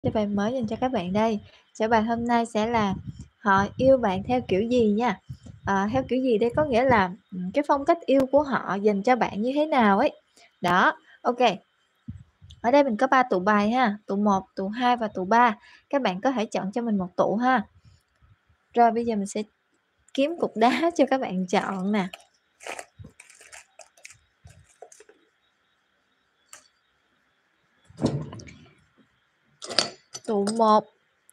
Cái bài mới dành cho các bạn đây. Trả bài hôm nay sẽ là họ yêu bạn theo kiểu gì nha. Theo kiểu gì đây có nghĩa là cái phong cách yêu của họ dành cho bạn như thế nào ấy. Đó, ok. Ở đây mình có 3 tụ bài ha, tụ 1, tụ 2 và tụ 3. Các bạn có thể chọn cho mình một tụ ha. Rồi bây giờ mình sẽ kiếm cục đá cho các bạn chọn nè. Tụ 1,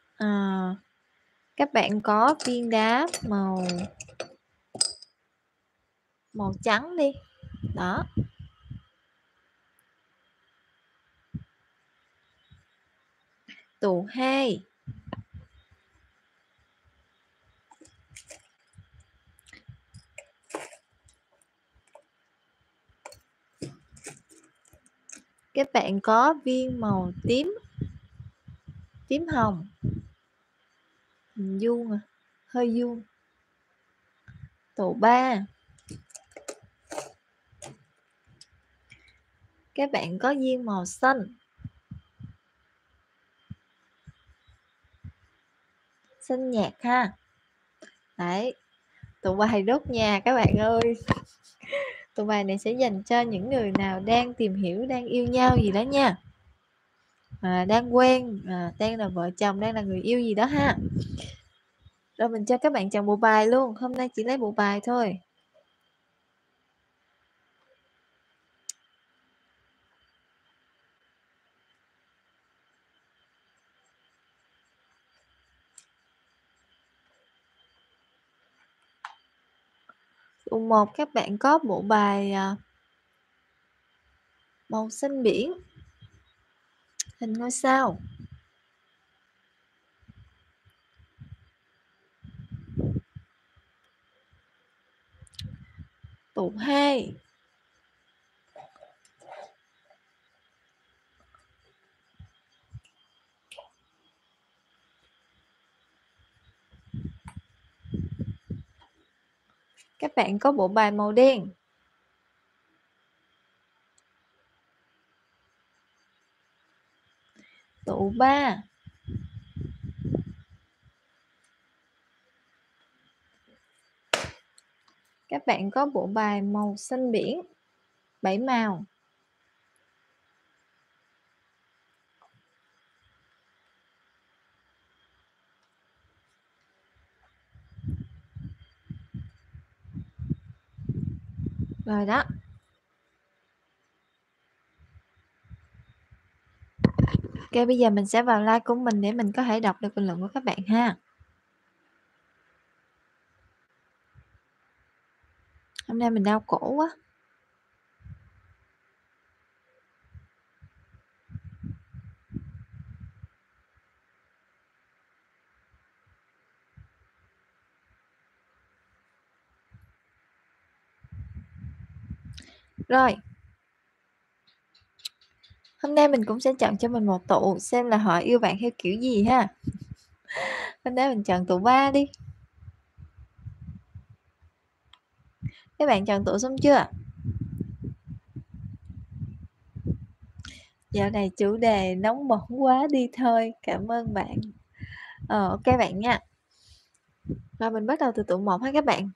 các bạn có viên đá màu trắng đi. Đó. Tụ 2, các bạn có viên màu tím hồng, hình vuông hơi vuông. Tụ 3, các bạn có viên màu xanh nhạt ha. Đấy, tụ bài đốt nhà các bạn ơi. Tụ bài này sẽ dành cho những người nào đang tìm hiểu, đang yêu nhau gì đó nha, đang quen, đang là vợ chồng, đang là người yêu gì đó ha. Rồi mình cho các bạn chọn bộ bài luôn, hôm nay chỉ lấy bộ bài thôi. Tụ 1 các bạn có bộ bài màu xanh biển, hình ngôi sao. Tụ 2, các bạn có bộ bài màu đen. Tụ 3, các bạn có bộ bài màu xanh biển 7 màu. Rồi đó. Ok, bây giờ mình sẽ vào like của mình để mình có thể đọc được bình luận của các bạn ha. Hôm nay mình đau cổ quá. Rồi. Hôm nay mình cũng sẽ chọn cho mình một tụ xem là họ yêu bạn theo kiểu gì ha. Hôm nay mình chọn tụ 3 đi. Các bạn chọn tụ xong chưa? Dạo này chủ đề nóng bỏng quá đi thôi. Cảm ơn bạn. Ok bạn nha. Rồi mình bắt đầu từ tụ 1 ha các bạn.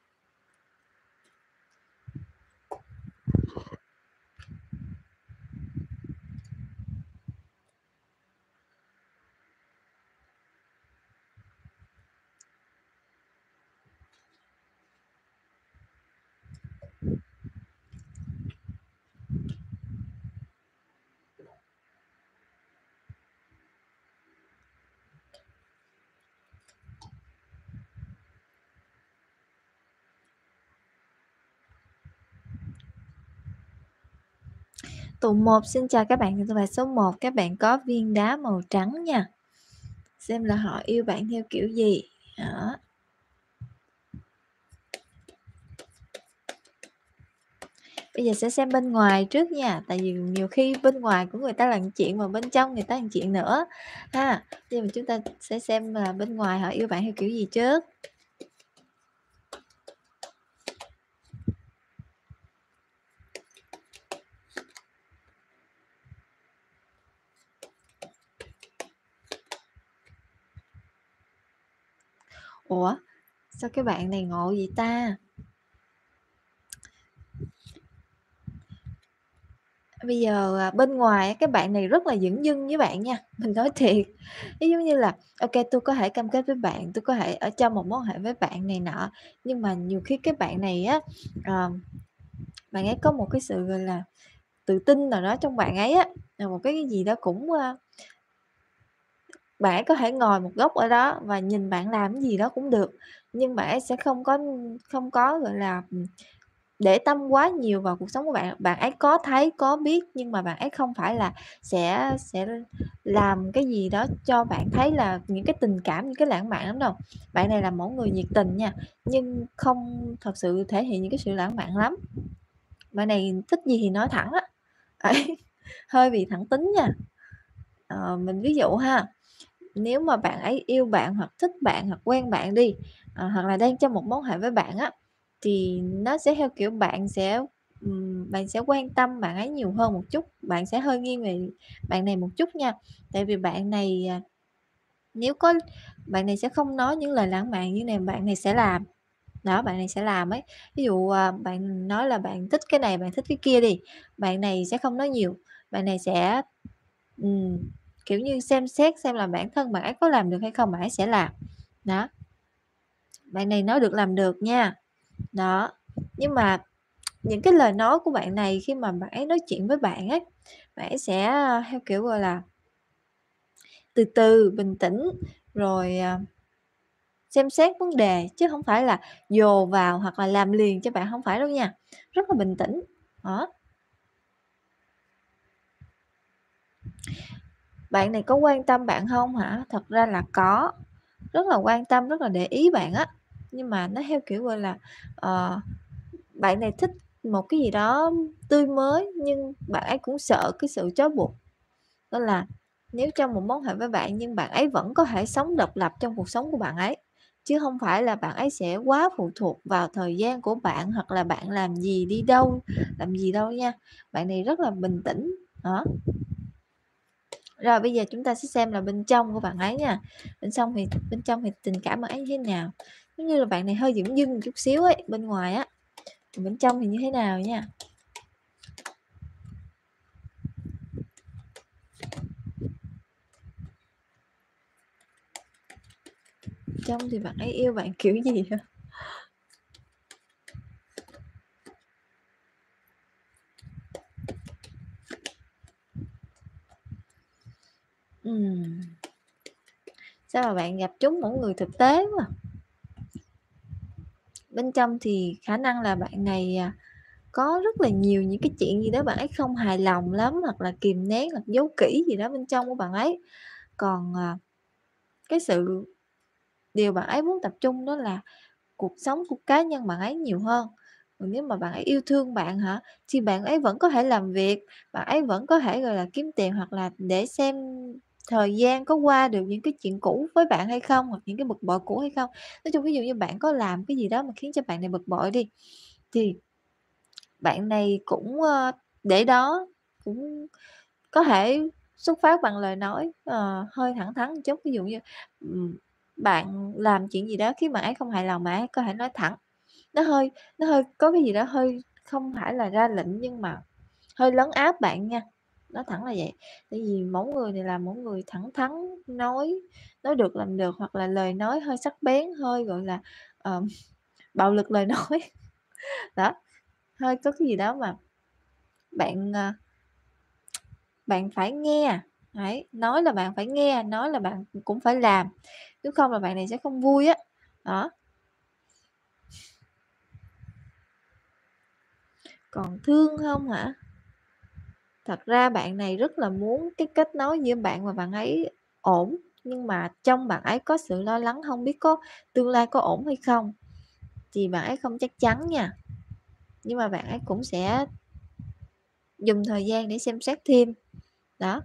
Tụ 1 xin chào các bạn, tụ bài số 1 các bạn có viên đá màu trắng nha. Xem là họ yêu bạn theo kiểu gì. Đó. Bây giờ sẽ xem bên ngoài trước nha, tại vì nhiều khi bên ngoài của người ta làm chuyện mà bên trong người ta làm chuyện nữa ha. Bây giờ chúng ta sẽ xem là bên ngoài họ yêu bạn theo kiểu gì trước. Ủa, sao cái bạn này ngộ vậy ta? Bây giờ, bên ngoài á, cái bạn này rất là dửng dưng với bạn nha, mình nói thiệt. Ví giống như là, ô kê, tui có thể cam kết với bạn, tui có thể ở trong một mối quan hệ với bạn này nọ, nhưng mà nhiều khi cái bạn này á, ờ, bạn ấy có một cái sự, gọi là, tự tin nào đó trong bạn ấy á, là một cái gì đó cũng, bạn ấy có thể ngồi một góc ở đó và nhìn bạn làm cái gì đó cũng được, nhưng bạn ấy sẽ không có, gọi là, để tâm quá nhiều vào cuộc sống của bạn. Bạn ấy có thấy, có biết nhưng mà bạn ấy không phải là sẽ làm cái gì đó cho bạn thấy là những cái tình cảm, những cái lãng mạn lắm đâu. Bạn này là mẫu người nhiệt tình nha, nhưng không thật sự thể hiện những cái sự lãng mạn lắm. Bạn này thích gì thì nói thẳng á, ấy, hơi bị thẳng tính nha. Mình ví dụ ha, nếu mà bạn ấy yêu bạn hoặc thích bạn hoặc quen bạn đi, hoặc là đang trong một mối quan hệ với bạn á, thì nó sẽ theo kiểu bạn sẽ quan tâm bạn ấy nhiều hơn một chút, bạn sẽ hơi nghiêng về bạn này một chút nha. Tại vì bạn này, nếu có bạn này sẽ không nói những lời lãng mạn như này, bạn này sẽ làm. Đó, bạn này sẽ làm ấy. Ví dụ, bạn nói là bạn thích cái này, bạn thích cái kia đi, bạn này sẽ không nói nhiều, bạn này sẽ, ừm, kiểu như, xem xét xem là bản thân bạn ấy có làm được hay không, bạn ấy sẽ làm. Đó, bạn này nói được làm được nha. Đó, nhưng mà những cái lời nói của bạn này khi mà bạn ấy nói chuyện với bạn ấy, bạn ấy sẽ, theo kiểu, gọi là, từ từ, bình tĩnh, rồi, xem xét vấn đề chứ hông phải là dồn vào hoặc là làm liền cho bạn, hông phải đâu nha, rất là bình tĩnh. Đó, bạn này có quan tâm bạn hông hả? Thật ra là có, rất là quan tâm, rất là để ý bạn á, nhưng mà nó theo kiểu, gọi là, ờ, bạn này thích một cái gì đó tươi mới nhưng bạn ấy cũng sợ cái sự trói buộc. Nên là nếu trong một mối quan hệ với bạn nhưng bạn ấy vẫn có thể sống độc lập trong cuộc sống của bạn ấy, chứ hông phải là bạn ấy sẽ quá phụ thuộc vào thời gian của bạn hoặc là bạn làm gì, đi đâu, làm gì đâu nha. Bạn này rất là bình tĩnh, đó. Rồi bây giờ chúng ta sẽ xem là bên trong của bạn ấy nha. Bên trong thì tình cảm bạn ấy như thế nào? Giống như là bạn này hơi dửng dưng một chút xíu ấy, bên ngoài á, còn bên trong thì như thế nào nha. Trong thì bạn ấy yêu bạn kiểu gì hả? Ừm, sao mà bạn gặp trúng mẫu người thực tế quá à. Bên trong thì khả năng là bạn này, có rất là nhiều những cái chuyện gì đó bạn ấy không hài lòng lắm, hoặc là kìm nén, hoặc giấu kỹ gì đó bên trong của bạn ấy. Còn, cái điều bạn ấy muốn tập trung đó là cuộc sống của cá nhân bạn ấy nhiều hơn. Còn nếu mà bạn ấy yêu thương bạn hả, thì bạn ấy vẫn có thể làm việc, bạn ấy vẫn có thể, gọi là, kiếm tiền hoặc là để xem thời gian có qua được những cái chuyện cũ với bạn hay không, hoặc những cái bực bội cũ hay không. Nói chung ví dụ như bạn có làm cái gì đó mà khiến cho bạn này bực bội đi, thì bạn này cũng, để đó, cũng có thể xuất phát bằng lời nói, hơi thẳng thắn một chút. Ví dụ như, bạn làm chuyện gì đó khiến bạn ấy không hài lòng, bạn ấy có thể nói thẳng. Nó hơi có cái gì đó hơi không phải là ra lệnh nhưng mà hơi lấn áp bạn nha, nói thẳng là vậy. Tại vì mẫu người này là mẫu người thẳng thắn, nói được làm được, hoặc là lời nói hơi sắc bén, hơi, gọi là, ờ, bạo lực lời nói. Đó, hơi có cái gì đó mà bạn, bạn phải nghe, đấy, nói là bạn phải nghe, nói là bạn cũng phải làm, nếu không là bạn này sẽ không vui á. Đó, còn thương hông hả? Thật ra bạn này rất là muốn cái kết nối giữa bạn và bạn ấy ổn, nhưng mà trong bạn ấy có sự lo lắng hông biết có tương lai có ổn hay không, thì bạn ấy không chắc chắn nha. Nhưng mà bạn ấy cũng sẽ dùng thời gian để xem xét thêm, đó.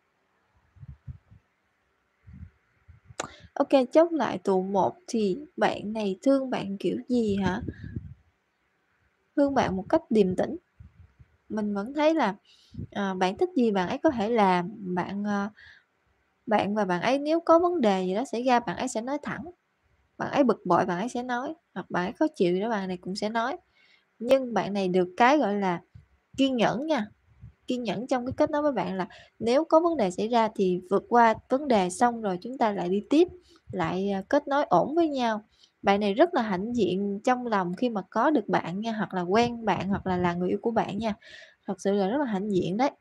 Ô kê, chốt lại tụ 1 thì bạn này thương bạn kiểu gì hả? Thương bạn một cách điềm tĩnh. Mình vẫn thấy là, bạn thích gì bạn ấy có thể làm, bạn và bạn ấy nếu có vấn đề gì đó xảy ra bạn ấy sẽ nói thẳng. bạn ấy bực bội bạn ấy sẽ nói, hoặc bạn ấy khó chịu đó bạn này cũng sẽ nói. Nhưng bạn này được cái gọi là kiên nhẫn nha, kiên nhẫn trong cái kết nối với bạn là nếu có vấn đề xảy ra thì vượt qua vấn đề xong rồi chúng ta lại đi tiếp, lại kết nối ổn với nhau. Bạn này rất là hãnh diện trong lòng khi mà có được bạn nha, hoặc là quen bạn, hoặc là người yêu của bạn nha. Thật sự là rất là hãnh diện đấy.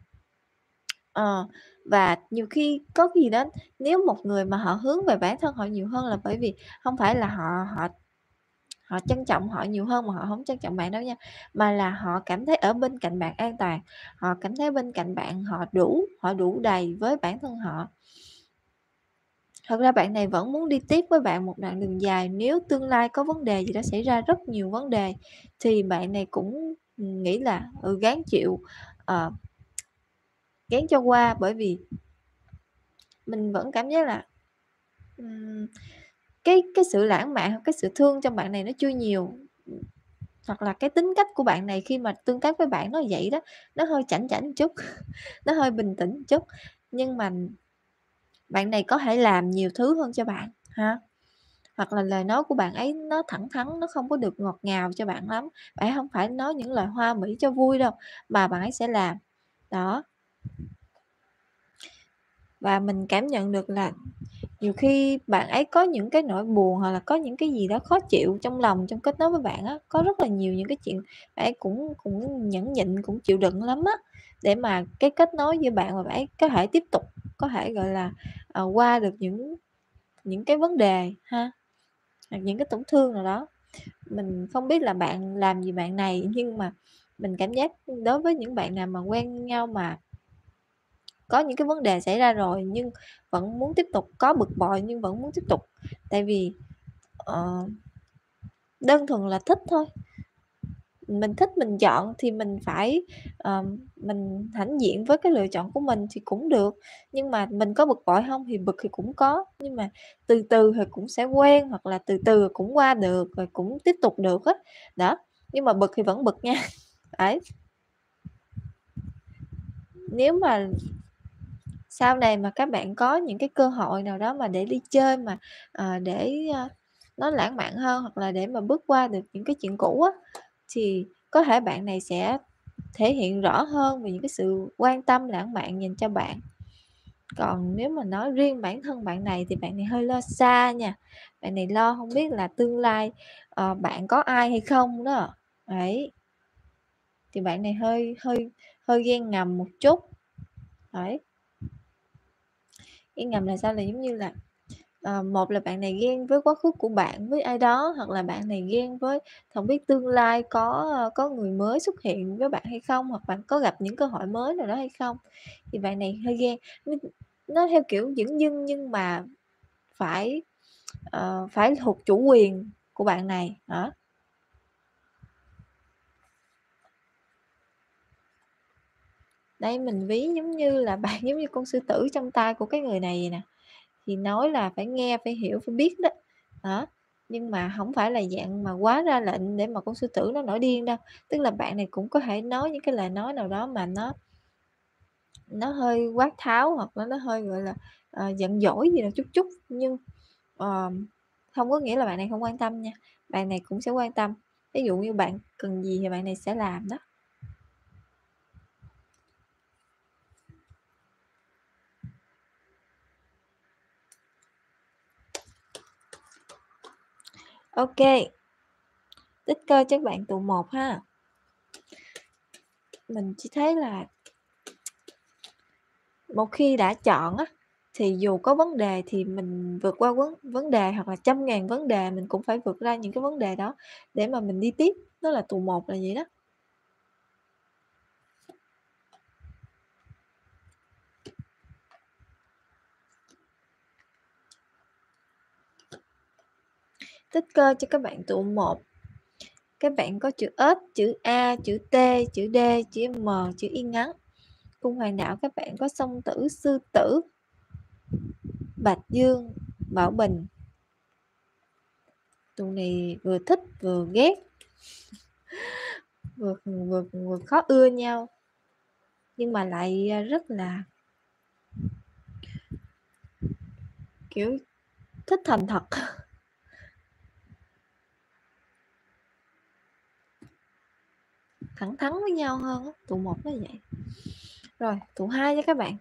Và nhiều khi có gì đó, nếu một người mà họ hướng về bản thân họ nhiều hơn là bởi vì không phải là họ họ họ trân trọng họ nhiều hơn mà họ không trân trọng bạn đâu nha, mà là họ cảm thấy ở bên cạnh bạn an toàn, họ cảm thấy bên cạnh bạn họ đủ đầy với bản thân họ. Thật ra bạn này vẫn muốn đi tiếp với bạn một đoạn đường dài, nếu tương lai có vấn đề gì đó xảy ra, rất nhiều vấn đề, thì bạn này cũng nghĩ là gắng chịu, gắng cho qua, bởi vì mình vẫn cảm giác là cái sự lãng mạn hoặc cái sự thương trong bạn này nó chưa nhiều, hoặc là cái tính cách của bạn này khi mà tương tác với bạn nó vậy đó, nó hơi chảnh chảnh chút, nó hơi bình tĩnh chút, nhưng mà bạn này có thể làm nhiều thứ hơn cho bạn ha. Hoặc là lời nói của bạn ấy nó thẳng thắn, nó không có được ngọt ngào cho bạn lắm, bạn ấy hông phải nói những lời hoa mỹ cho vui đâu, mà bạn ấy sẽ làm. Đó. Và mình cảm nhận được là nhiều khi bạn ấy có những cái nỗi buồn, hoặc là có những cái gì đó khó chịu trong lòng trong kết nối với bạn á, có rất là nhiều những cái chuyện bạn ấy cũng cũng nhẫn nhịn, cũng chịu đựng lắm á, để mà cái kết nối giữa bạn và bạn ấy có thể tiếp tục, có thể, gọi là, qua được những cái vấn đề ha, hoặc những cái tổn thương nào đó. Mình không biết là bạn làm gì bạn này, nhưng mà mình cảm giác đối với những bạn nào mà quen nhau mà có những cái vấn đề xảy ra rồi nhưng vẫn muốn tiếp tục, có bực bội nhưng vẫn muốn tiếp tục, tại vì đơn thuần là thích thôi. Mình thích mình chọn thì mình phải, mình hãnh diện với cái lựa chọn của mình thì cũng được, nhưng mà mình có bực bội hông thì bực thì cũng có, nhưng mà từ từ thì cũng sẽ quen, hoặc là từ từ cũng qua được, rồi cũng tiếp tục được á. Đó, nhưng mà bực thì vẫn bực nha. Đấy. Nếu mà sau này mà các bạn có những cái cơ hội nào đó mà để đi chơi mà, để, nó lãng mạn hơn, hoặc là để mà bước qua được những cái chuyện cũ á, thì có thể bạn này sẽ thể hiện rõ hơn về những cái sự quan tâm lãng mạn dành cho bạn. Còn nếu mà nói riêng bản thân bạn này thì bạn này hơi lo xa nha, bạn này lo hông biết là tương lai, bạn có ai hay không đó. Đấy. Thì bạn này hơi hơi hơi ghen ngầm một chút. Đấy. Ghen ngầm là sao? Là giống như là, một là bạn này ghen với quá khứ của bạn với ai đó, hoặc là bạn này ghen với không biết tương lai có người mới xuất hiện với bạn hay không, hoặc bạn có gặp những cơ hội mới nào đó hay không, thì bạn này hơi ghen. Nó theo kiểu dửng dưng nhưng mà phải, phải thuộc chủ quyền của bạn này, đó. Đây mình ví giống như là bạn giống như con sư tử trong tay của cái người này vậy nè, thì nói là phải nghe, phải hiểu, phải biết đó. Đó, nhưng mà hổng phải là dạng mà quá ra lệnh để mà con sư tử nó nổi điên đâu. Tức là bạn này cũng có thể nói những cái lời nói nào đó mà nó hơi quát tháo, hoặc là nó hơi, gọi là, giận dỗi gì đó chút chút, nhưng, hông có nghĩa là bạn này không quan tâm nha, bạn này cũng sẽ quan tâm. Ví dụ như bạn cần gì thì bạn này sẽ làm đó. Ô kê. Tích cơ cho bạn tụ 1 ha. Mình chỉ thấy là một khi đã chọn á, thì dù có vấn đề thì mình vượt qua vấn vấn đề, hoặc là trăm ngàn vấn đề mình cũng phải vượt ra những cái vấn đề đó để mà mình đi tiếp, đó là tụ 1 là vậy đó. Tích cơ cho các bạn tụ 1. Các bạn có chữ ếch, chữ A, chữ T, chữ D, chữ M, chữ Y ngắn. Cung hoàng đạo các bạn có Song Tử, Sư Tử, Bạch Dương, Bảo Bình. Tụi này vừa thích vừa ghét, vừa khó ưa nhau, nhưng mà lại rất là kiểu thích thành thật. thẳng thắn với nhau hơn á. Tụ 1 nó vậy. Rồi tụ 2 nha các bạn.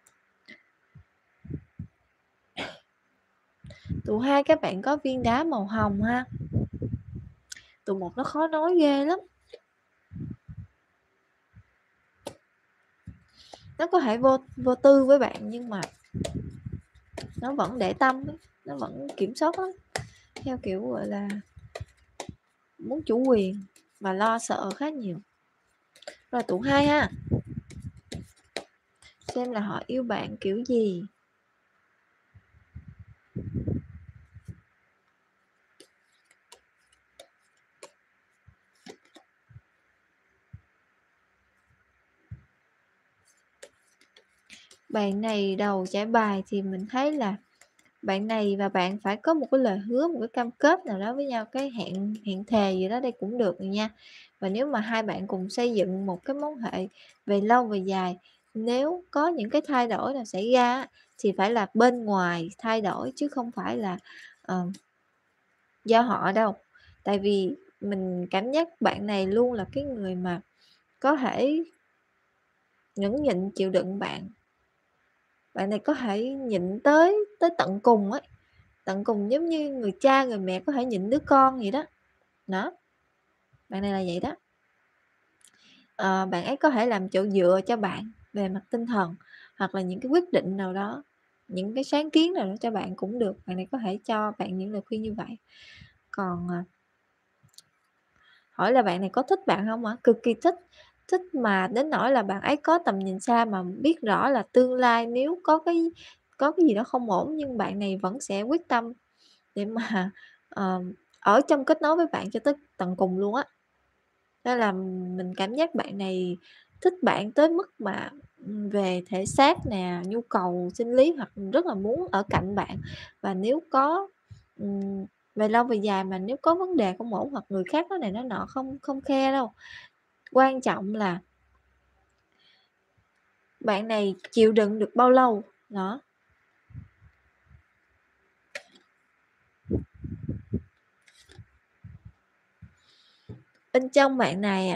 Tụ 2 các bạn có viên đá màu hồng ha. Tụ 1 nó khó nói ghê lắm. Nó có thể vô tư với bạn nhưng mà nó vẫn để tâm, nó vẫn kiểm soát lắm. Theo kiểu gọi là muốn chủ quyền và lo sợ khá nhiều. Rồi tụ 2 ha. Xem là họ yêu bạn kiểu gì. Bạn này đầu trải bài thì mình thấy là bạn này và bạn phải có một cái lời hứa, một cái cam kết nào đó với nhau, cái hẹn thề gì đó đây cũng được rồi nha. Và nếu mà hai bạn cùng xây dựng một cái mối hệ về lâu về dài, nếu có những cái thay đổi nào xảy ra thì phải là bên ngoài thay đổi chứ không phải là do họ đâu. Tại vì mình cảm giác bạn này luôn là cái người mà có thể nhẫn nhịn chịu đựng bạn. Bạn này có thể nhịn tới tận cùng ấy. Tận cùng giống như người cha, người mẹ có thể nhịn đứa con vậy đó. Đó. Bạn này là vậy đó. Bạn ấy có thể làm chỗ dựa cho bạn về mặt tinh thần hoặc là những cái quyết định nào đó, những cái sáng kiến nào đó cho bạn cũng được. Bạn này có thể cho bạn những lời khuyên như vậy. Còn hỏi là bạn này có thích bạn không hả? Cực kỳ thích. Thích mà đến nỗi là bạn ấy có tầm nhìn xa mà biết rõ là tương lai nếu có cái gì đó không ổn nhưng bạn này vẫn sẽ quyết tâm để mà ở trong kết nối với bạn cho tới tận cùng luôn á. Nên là mình cảm giác bạn này thích bạn tới mức mà về thể xác nè, nhu cầu sinh lý hoặc rất là muốn ở cạnh bạn. Và nếu có về lâu về dài mà nếu có vấn đề không ổn hoặc người khác nói này nói nọ không khe đâu. Quan trọng là bạn này chịu đựng được bao lâu. Đó. Bên trong bạn này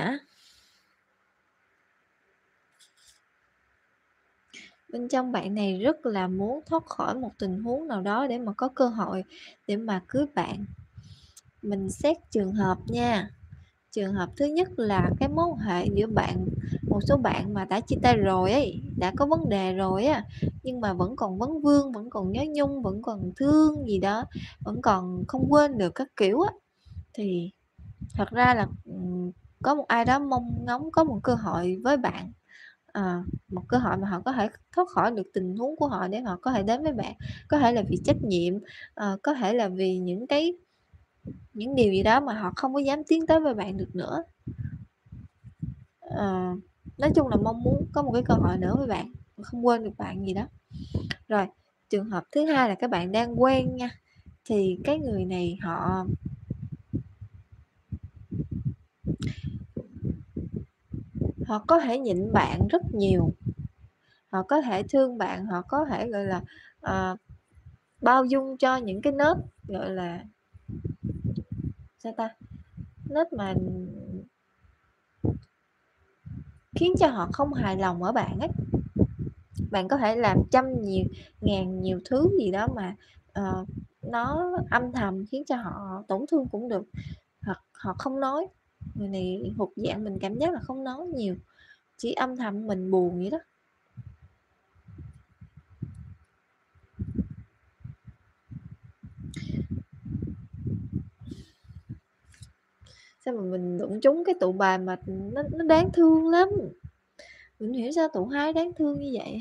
bên trong bạn này rất là muốn thoát khỏi một tình huống nào đó để mà có cơ hội để mà cưới bạn. Mình xét trường hợp nha. Trường hợp thứ nhất là cái mối quan hệ giữa một số bạn mà đã chia tay rồi ấy, đã có vấn đề rồi á, nhưng mà vẫn còn vấn vương, vẫn còn nhớ nhung, vẫn còn thương gì đó, vẫn còn không quên được các kiểu á, thì thật ra là có một ai đó mong ngóng có một cơ hội với bạn, một cơ hội mà họ có thể thoát khỏi được tình huống của họ để họ có thể đến với bạn. Có thể là vì trách nhiệm, có thể là vì những điều gì đó mà họ không có dám tiến tới với bạn được nữa. Nói chung là mong muốn có một cái cơ hội nữa với bạn, không quên được bạn gì đó. Rồi trường hợp thứ hai là các bạn đang quen nha, thì cái người này họ có thể nhịn bạn rất nhiều, họ có thể thương bạn, họ có thể gọi là bao dung cho những cái nết gọi là sao ta, nết mà khiến cho họ không hài lòng ở bạn ấy. Bạn có thể làm trăm nhiều thứ gì đó mà nó âm thầm khiến cho họ tổn thương cũng được, hoặc họ không nói. Người này thuộc dạng mình cảm giác là không nói nhiều, chỉ âm thầm mình buồn vậy đó. Sao mà mình đụng trúng cái tụ bài mà nó đáng thương lắm. Mình hiểu sao tụ 2 đáng thương như vậy.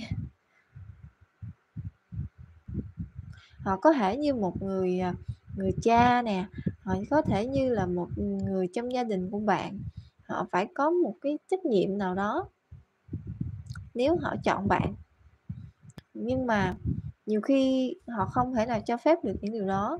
Họ có thể như một người cha nè, họ có thể như là một người trong gia đình của bạn. Họ phải có một cái trách nhiệm nào đó nếu họ chọn bạn. Nhưng mà nhiều khi họ không thể nào cho phép được những điều đó.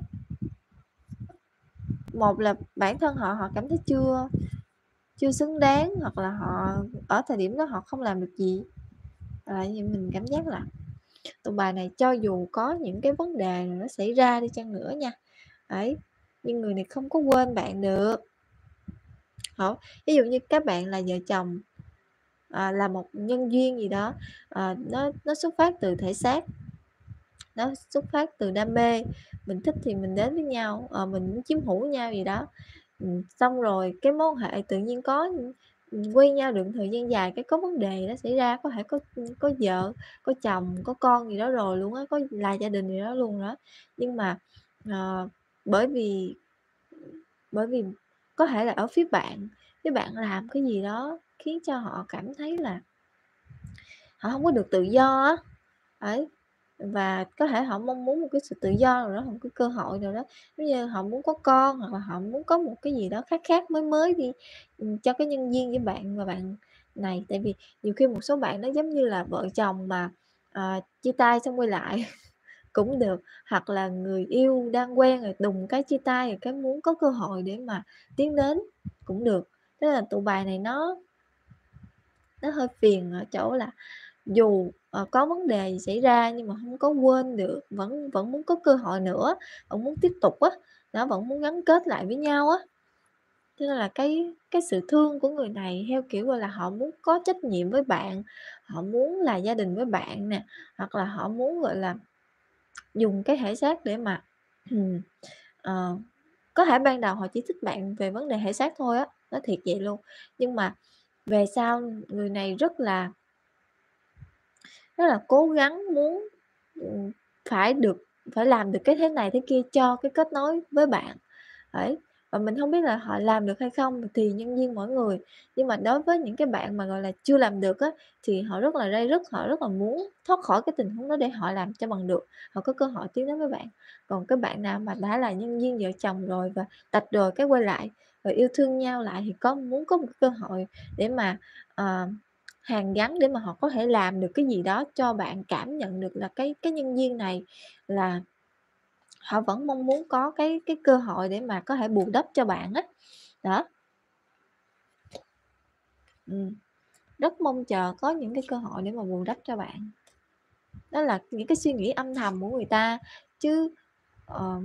Một là bản thân họ cảm thấy chưa xứng đáng, hoặc là họ ở thời điểm đó họ không làm được gì. Vậy mình cảm giác là tụ bài này cho dù có những cái vấn đề nó xảy ra đi chăng nữa nha, đấy, nhưng người này không có quên bạn được. Hả? Ví dụ như các bạn là vợ chồng, là một nhân duyên gì đó, nó xuất phát từ thể xác, nó xuất phát từ đam mê, mình thích thì mình đến với nhau, mình muốn chiếm hữu nhau gì đó. Xong rồi cái mối quan hệ tự nhiên quen nhau được thời gian dài, cái có vấn đề nó xảy ra, có thể có vợ, có chồng, có con gì đó rồi luôn á, có là gia đình gì đó luôn đó. Nhưng mà, ờ, bởi vì bởi vì có thể là ở phía bạn làm cái gì đó khiến cho họ cảm thấy là họ hông có được tự do á. Đấy, và có thể họ mong muốn một cái sự tự do nào đó, một cái cơ hội nào đó, giống như họ muốn có con hoặc là họ muốn có một cái gì đó khác khác, mới mới đi, cho cái nhân duyên với bạn và bạn này. Tại vì nhiều khi một số bạn nó giống như là vợ chồng mà, chia tay xong quay lại cũng được, hoặc là người yêu đang quen rồi đùng cái chia tay rồi cái muốn có cơ hội để mà tiến đến cũng được. Thế là tụ bài này nó hơi phiền ở chỗ là dù, có vấn đề gì xảy ra nhưng mà hông có quên được, vẫn vẫn muốn có cơ hội nữa, vẫn muốn tiếp tục á, đó, vẫn muốn gắn kết lại với nhau á. Cho nên là cái sự thương của người này theo kiểu, gọi là, họ muốn có trách nhiệm với bạn, họ muốn là gia đình với bạn nè, hoặc là họ muốn, gọi là, dùng cái thể xác để mà, ờ, có thể ban đầu họ chỉ thích bạn về vấn đề thể xác thôi á, nói thiệt vậy luôn. Nhưng mà về sau người này rất là cố gắng muốn, ừm, phải được phải làm được cái thế này thế kia cho cái kết nối với bạn. Đấy, và mình hông biết là họ làm được hay không thì nhân duyên mỗi người, nhưng mà đối với những cái bạn mà, gọi là, chưa làm được á, thì họ rất là ray rứt, họ rất là muốn thoát khỏi cái tình huống đó để họ làm cho bằng được, họ có cơ hội tiến đến với bạn. Còn cái bạn nào mà đã là nhân duyên vợ chồng rồi và tạch rồi cái quay lại, rồi yêu thương nhau lại thì muốn có một cơ hội để mà, ờ, hàn gắn để mà họ có thể làm được cái gì đó cho bạn cảm nhận được là cái nhân duyên này là họ vẫn mong muốn có cái cơ hội để mà có thể bù đắp cho bạn á. Đó, ừm, rất mong chờ có những cái cơ hội để mà bù đắp cho bạn. Đó là những cái suy nghĩ âm thầm của người ta, chứ, ờ,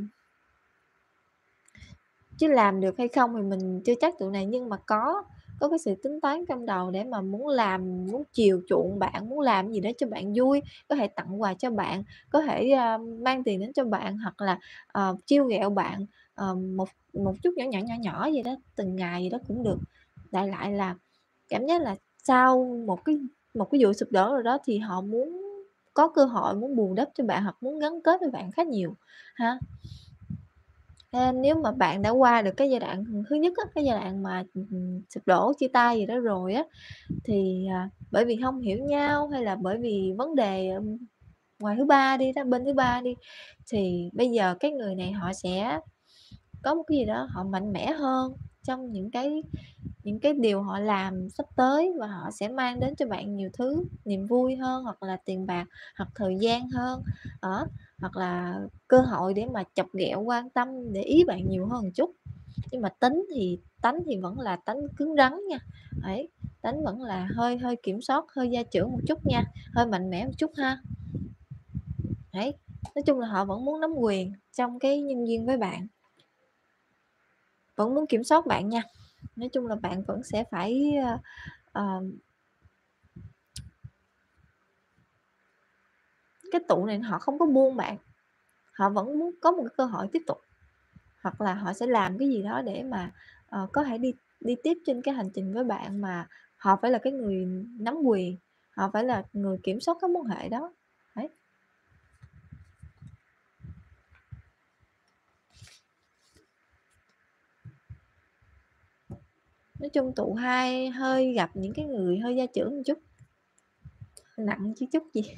chứ làm được hay không thì mình chưa chắc tụi này, nhưng mà có cái sự tính toán trong đầu để mà muốn làm, muốn chiều chuộng bạn, muốn làm gì đó cho bạn vui, có thể tặng quà cho bạn, có thể, mang tiền đến cho bạn, hoặc là, trêu ghẹo bạn, một một chút nhỏ nhỏ vậy đó, từng ngày vậy đó cũng được. Đại lại là cảm giác là sau một cái vụ sụp đổ rồi đó thì họ muốn có cơ hội muốn bù đắp cho bạn hoặc muốn gắn kết với bạn khá nhiều ha. Nếu mà bạn đã qua được cái giai đoạn, thứ nhất á, cái giai đoạn mà, sụp đổ, chia tay gì đó rồi á, thì, bởi vì hông hiểu nhau hay là bởi vì vấn đề, ngoài thứ ba đi đó, bên thứ ba đi, thì bây giờ cái người này họ sẽ có một cái gì đó họ mạnh mẽ hơn trong những cái điều họ làm sắp tới và họ sẽ mang đến cho bạn nhiều thứ, niềm vui hơn hoặc là tiền bạc, hoặc thời gian hơn, đó, hoặc là cơ hội để mà chọc ghẹo, quan tâm, để ý bạn nhiều hơn một chút. Nhưng mà tánh thì vẫn là tánh cứng rắn nha, đấy, tánh vẫn là hơi hơi kiểm soát, hơi gia trưởng một chút nha, hơi mạnh mẽ một chút ha. Đấy, nói chung là họ vẫn muốn nắm quyền trong cái nhân duyên với bạn, vẫn muốn kiểm soát bạn nha. Nói chung là bạn vẫn sẽ phải, ờ cái tụ này họ không có buông bạn, họ vẫn muốn có một cái cơ hội tiếp tục, hoặc là họ sẽ làm cái gì đó để mà, có thể đi đi tiếp trên cái hành trình với bạn mà họ phải là cái người nắm quyền, họ phải là người kiểm soát cái mối quan hệ đó. Đấy, nói chung tụ hai hơi gặp những cái người hơi gia trưởng một chút, nặng chứ chút gì.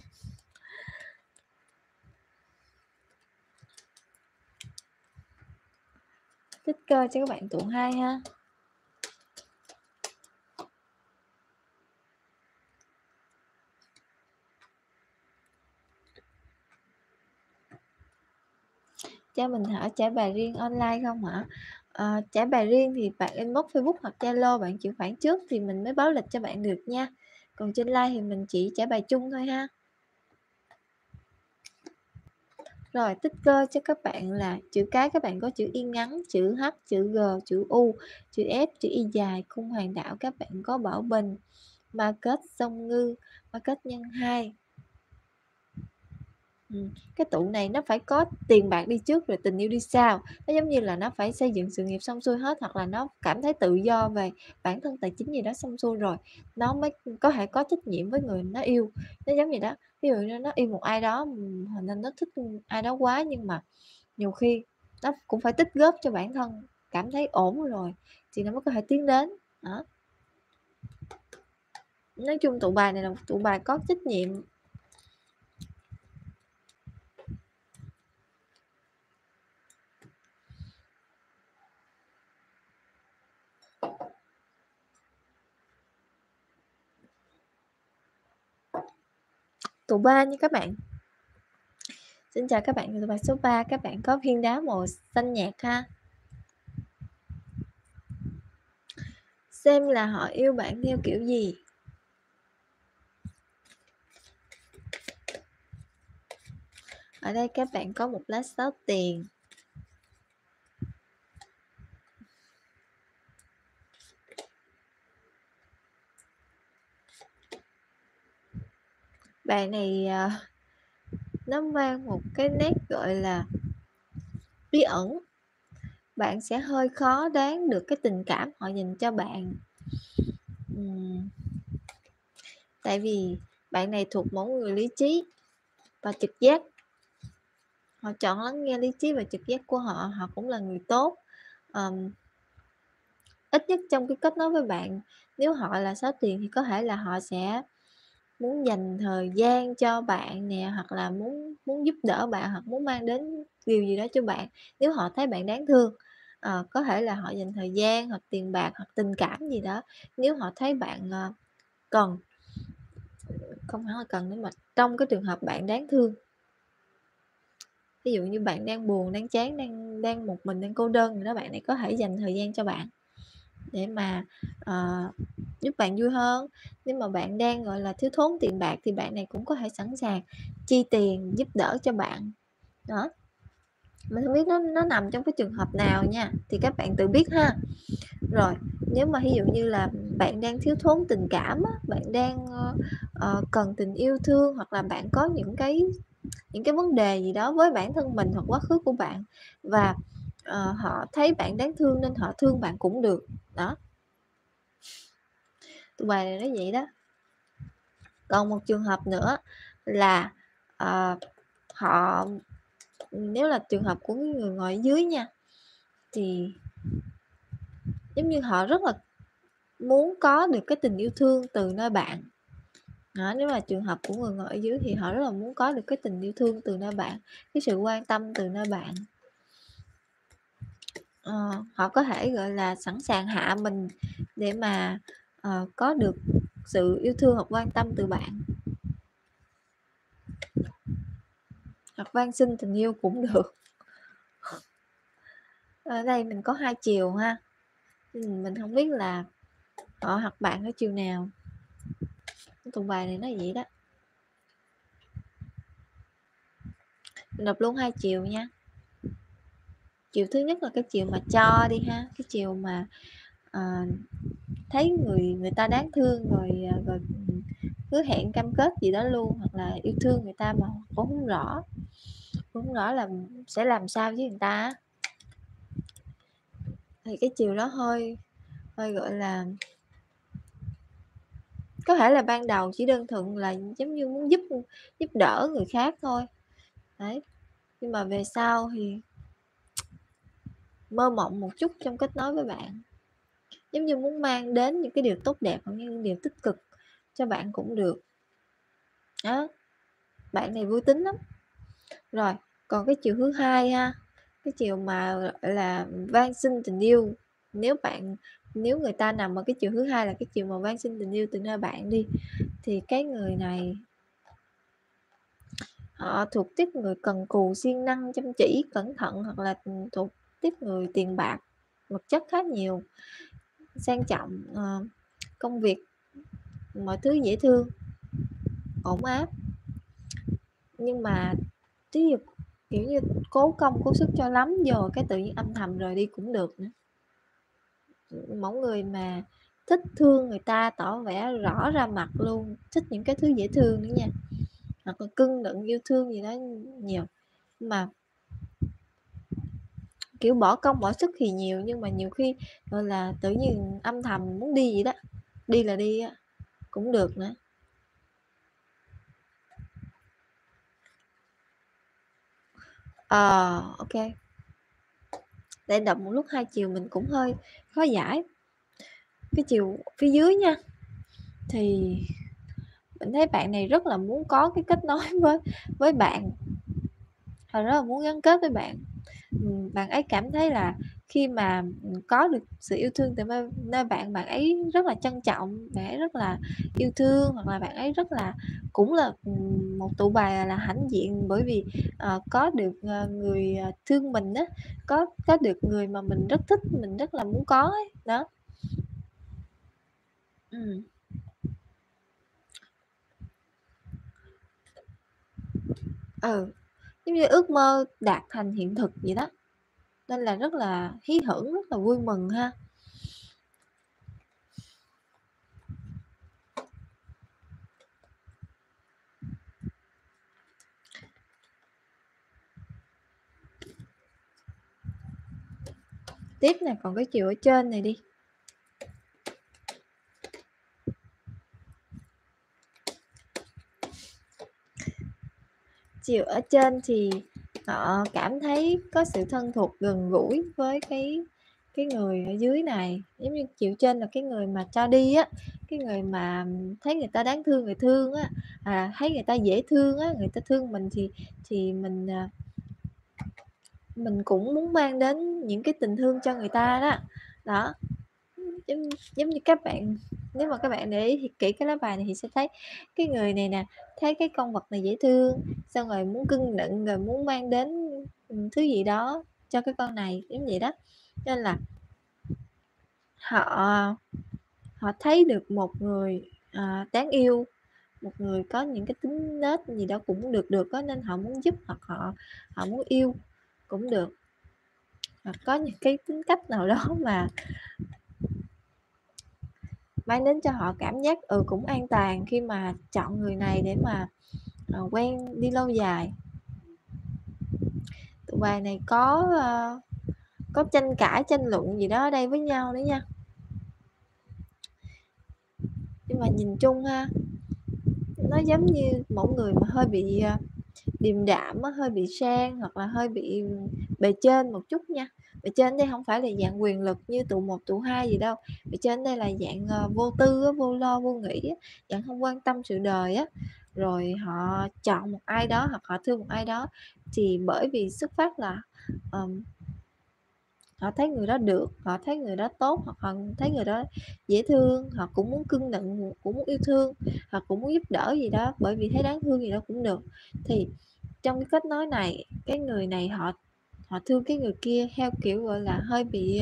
Tích cơ cho các bạn tụ hai ha. Cho mình hỏi trả bài riêng online không hả? Trả bài riêng thì bạn inbox Facebook hoặc Zalo, bạn chuyển khoản trước thì mình mới báo lịch cho bạn được nha. Còn trên live thì mình chỉ trả bài chung thôi ha. Rồi tích cơ cho các bạn là chữ cái các bạn có chữ Y ngắn, chữ H, chữ G, chữ U, chữ F, chữ Y dài. Cung hoàng đạo các bạn có Bảo Bình, ma kết song ngư, ma kết nhân 2. Cái tụ này nó phải có tiền bạc đi trước rồi tình yêu đi sau. Nó giống như là nó phải xây dựng sự nghiệp xong xuôi hết, hoặc là nó cảm thấy tự do về bản thân tài chính gì đó xong xuôi rồi nó mới có thể có trách nhiệm với người nó yêu. Nó giống như đó, ví dụ như nó yêu một ai đó nên nó thích ai đó quá, nhưng mà nhiều khi nó cũng phải tích góp cho bản thân cảm thấy ổn rồi thì nó mới có thể tiến đến đó. Nói chung tụ bài này là tụ bài có trách nhiệm. Tụ 3 nha các bạn. Xin chào các bạn, tụ bài số 3 các bạn có viên đá màu xanh nhạt ha. Xem là họ yêu bạn theo kiểu gì. Ở đây các bạn có một lá 6 tiền. Bạn này nó mang một cái nét gọi là bí ẩn. Bạn sẽ hơi khó đoán được cái tình cảm họ dành cho bạn. Tại vì bạn này thuộc mẫu người lý trí và trực giác. Họ chọn lắng nghe lý trí và trực giác của họ. Họ cũng là người tốt. Ít nhất trong cái kết nối với bạn, nếu họ là 6 tiền thì có thể là họ sẽ muốn dành thời gian cho bạn nè, hoặc là muốn giúp đỡ bạn, hoặc muốn mang đến điều gì đó cho bạn nếu họ thấy bạn đáng thương. Có thể là họ dành thời gian hoặc tiền bạc hoặc tình cảm gì đó nếu họ thấy bạn cần, không hẳn là cần nữa mà trong cái trường hợp bạn đáng thương. Ví dụ như bạn đang buồn, đang chán, đang một mình, đang cô đơn thì đó, bạn này có thể dành thời gian cho bạn để mà giúp bạn vui hơn. Nếu mà bạn đang gọi là thiếu thốn tiền bạc thì bạn này cũng có thể sẵn sàng chi tiền giúp đỡ cho bạn đó. Mình không biết nó nằm trong cái trường hợp nào nha, thì các bạn tự biết ha. Rồi nếu mà ví dụ như là bạn đang thiếu thốn tình cảm á, bạn đang cần tình yêu thương, hoặc là bạn có những cái vấn đề gì đó với bản thân mình hoặc quá khứ của bạn, và họ thấy bạn đáng thương nên họ thương bạn cũng được đó. Tụi bài này nó vậy đó. Còn một trường hợp nữa là họ, nếu là trường hợp của người ngồi dưới nha, thì giống như họ rất là muốn có được cái tình yêu thương từ nơi bạn đó. Nếu là trường hợp của người ngồi ở dưới thì họ rất là muốn có được cái tình yêu thương từ nơi bạn, cái sự quan tâm từ nơi bạn. Họ có thể gọi là sẵn sàng hạ mình để mà có được sự yêu thương hoặc quan tâm từ bạn, hoặc van xin tình yêu cũng được. Ở đây mình có hai chiều ha, mình không biết là họ hoặc bạn ở chiều nào. Tụng bài này nó vậy đó. Mình đọc luôn hai chiều nha. Chiều thứ nhất là cái chiều mà cho đi ha, cái chiều mà thấy người ta đáng thương rồi hứa hẹn cam kết gì đó luôn, hoặc là yêu thương người ta mà cũng không rõ là sẽ làm sao với người ta, thì cái chiều đó hơi gọi là có thể là ban đầu chỉ đơn thuần là giống như muốn giúp đỡ người khác thôi đấy, nhưng mà về sau thì mơ mộng một chút trong kết nối với bạn, giống như muốn mang đến những cái điều tốt đẹp hoặc những điều tích cực cho bạn cũng được đó. Bạn này vui tính lắm. Rồi còn cái chiều thứ hai ha, cái chiều mà gọi là van xin tình yêu, nếu người ta nằm ở cái chiều thứ hai là cái chiều mà van xin tình yêu từ nơi bạn đi, thì cái người này họ thuộc tiếp người cần cù, siêng năng, chăm chỉ, cẩn thận, hoặc là thuộc tiếp người tiền bạc, vật chất khá nhiều, sang trọng, công việc mọi thứ dễ thương, ổn áp. Nhưng mà ví dụ kiểu như cố công cố sức cho lắm giờ cái tự nhiên âm thầm rời đi cũng được nữa. Mẫu người mà thích thương người ta tỏ vẻ rõ ra mặt luôn, thích những cái thứ dễ thương nữa nha, hoặc là cưng nựng yêu thương gì đó nhiều, mà kiểu bỏ công bỏ sức thì nhiều, nhưng mà nhiều khi gọi là tự nhiên âm thầm muốn đi vậy đó, đi là đi á, cũng được nữa. Ok, để đọc một lúc hai chiều mình cũng hơi khó giải. Cái chiều phía dưới nha, thì mình thấy bạn này rất là muốn có cái kết nối với bạn, và rất là muốn gắn kết với bạn. Bạn ấy cảm thấy là khi mà có được sự yêu thương từ nơi bạn, bạn ấy rất là trân trọng, bạn ấy rất là yêu thương, hoặc là bạn ấy rất là cũng là một tụ bài là hãnh diện, bởi vì có được người thương mình á, có được người mà mình rất thích, mình rất là muốn có ấy. Đó. Ừ. Ừ, giống như ước mơ đạt thành hiện thực vậy đó, nên là rất là hí hửng, rất là vui mừng ha. Tiếp nè, còn cái chiều ở trên này đi. Chiều ở trên thì họ cảm thấy có sự thân thuộc gần gũi với cái người ở dưới này, giống như chiều trên là cái người mà cho đi á, cái người mà thấy người ta đáng thương người thương á, thấy người ta dễ thương á, người ta thương mình thì mình cũng muốn mang đến những cái tình thương cho người ta đó. Đó, giống như các bạn, nếu mà các bạn để ý thì kỹ cái lá bài này thì sẽ thấy cái người này nè, thấy cái con vật này dễ thương, xong rồi muốn cưng nựng, rồi muốn mang đến thứ gì đó cho cái con này, giống vậy đó. Nên là họ họ thấy được một người đáng yêu, một người có những cái tính nết gì đó cũng được được đó, nên họ muốn giúp, hoặc họ muốn yêu cũng được, hoặc có những cái tính cách nào đó mà mang đến cho họ cảm giác cũng an toàn khi mà chọn người này để mà quen đi lâu dài. Tụi bài này có tranh cãi tranh luận gì đó ở đây với nhau nữa nha, nhưng mà nhìn chung ha, nó giống như mẫu người mà hơi bị điềm đạm á, hơi bị sang, hoặc là hơi bị bề trên một chút nha. Bề trên đây không phải là dạng quyền lực như tụ một tụ hai gì đâu, bề trên đây là dạng vô tư á, vô lo vô nghĩ á, dạng không quan tâm sự đời á, rồi họ chọn một ai đó hoặc họ thương một ai đó thì bởi vì xuất phát là um, họ thấy người đó được, họ thấy người đó tốt, hoặc họ thấy người đó dễ thương, họ cũng muốn cưng nựng, cũng muốn yêu thương, hoặc cũng muốn giúp đỡ gì đó, bởi vì thấy đáng thương gì đó cũng được. Thì trong cái kết nối này, cái người này họ họ thương cái người kia theo kiểu gọi là hơi bị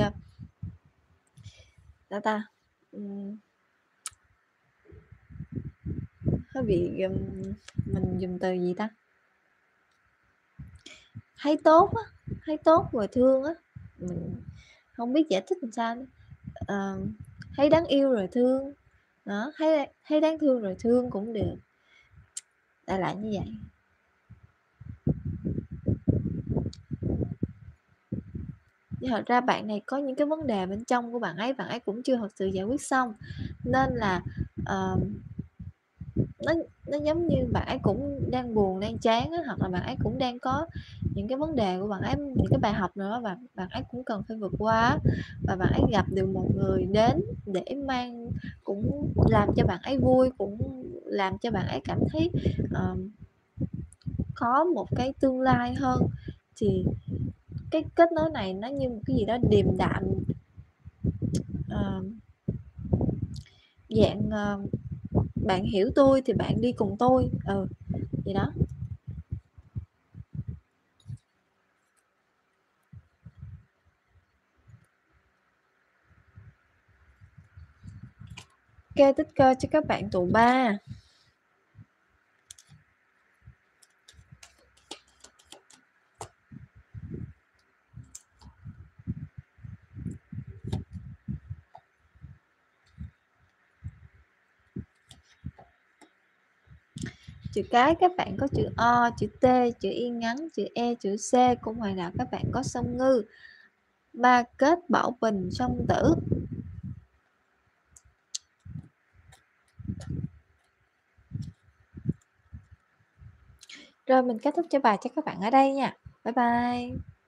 ta ta hơi bị mình dùng từ gì ta, thấy tốt á, thấy tốt rồi thương á, mình không biết giải thích làm sao nữa. Thấy đáng yêu rồi thương đó, thấy đáng thương rồi thương cũng được, đại loại như vậy. Nhưng thật ra bạn này có những cái vấn đề bên trong của bạn ấy cũng chưa thật sự giải quyết xong, nên là uh, nó nó giống như bạn ấy cũng đang buồn đang chán á, hoặc là bạn ấy cũng đang có những cái vấn đề của bạn ấy, những cái bài học nữa, và bạn ấy cũng cần phải vượt qua, và bạn ấy gặp được một người đến để mang, cũng làm cho bạn ấy vui, cũng làm cho bạn ấy cảm thấy có một cái tương lai hơn. Thì cái kết nối này nó như một cái gì đó điềm đạm, uh, dạng bạn hiểu tôi thì bạn đi cùng tôi, gì đó. Kê tích cơ cho các bạn tụ 3. chữ cái các bạn có chữ O, chữ T, chữ Y ngắn, chữ E, chữ C, cũng ngoài là các bạn có song ngư. Ba kết Bảo Bình song tử. Rồi mình kết thúc cho bài cho các bạn ở đây nha. Bye bye.